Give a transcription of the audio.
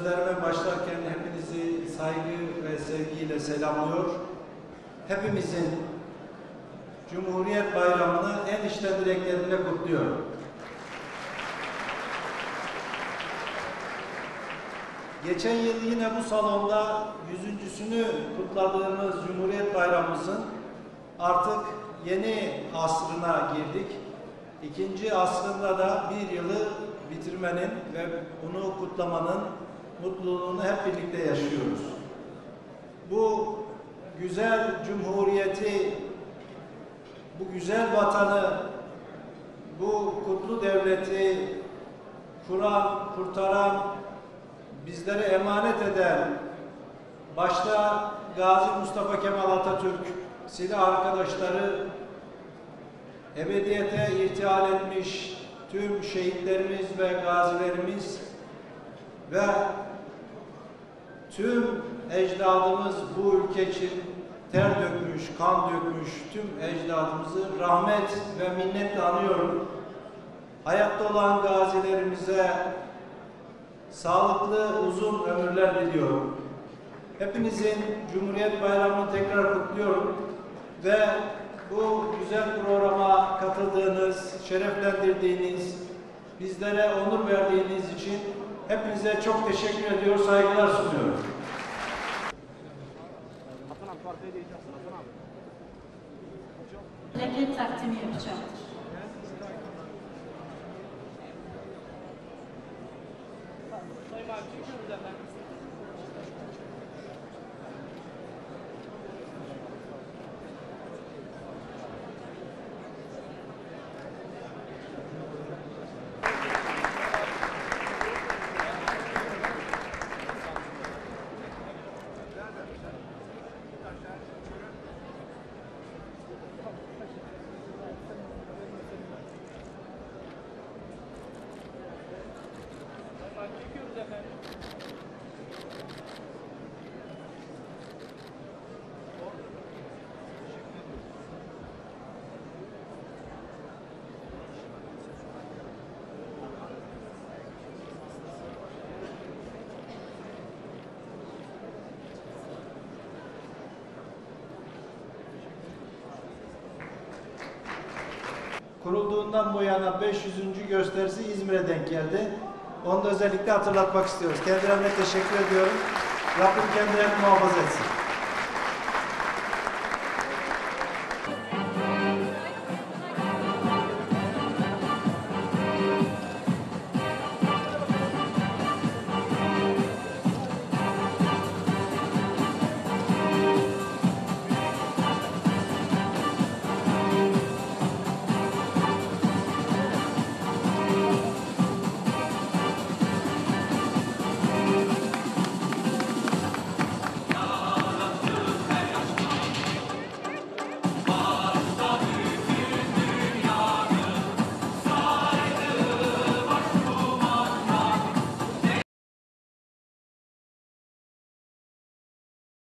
sözlerime başlarken hepinizi saygı ve sevgiyle selamlıyor. Hepimizin Cumhuriyet Bayramı'nı en içten dileklerimle kutluyorum. Geçen yıl yine bu salonda 100.sünü kutladığımız Cumhuriyet Bayramımızın artık yeni asrına girdik. İkinci asrında da bir yılı bitirmenin ve bunu kutlamanın mutluluğunu hep birlikte yaşıyoruz. Bu güzel cumhuriyeti, bu güzel vatanı, bu kutlu devleti kuran, kurtaran, bizlere emanet eden, başta Gazi Mustafa Kemal Atatürk, silah arkadaşları, ebediyete irtihal etmiş tüm şehitlerimiz ve gazilerimiz ve tüm ecdadımız bu ülke için ter dökmüş, kan dökmüş tüm ecdadımızı rahmet ve minnetle anıyorum. Hayatta olan gazilerimize sağlıklı, uzun ömürler diliyorum. Hepinizin Cumhuriyet Bayramı'nı tekrar kutluyorum ve bu güzel programa katıldığınız, şereflendirdiğiniz, bizlere onur verdiğiniz için hepinize çok teşekkür ediyor, saygılar sunuyorum. Plaket takdimi yapacaktır. Kurulduğundan bu yana 500. gösterisi İzmir'e denk geldi. Onu da özellikle hatırlatmak istiyoruz. Kendilerine teşekkür ediyorum. Rabbim kendilerini muhafaza etsin.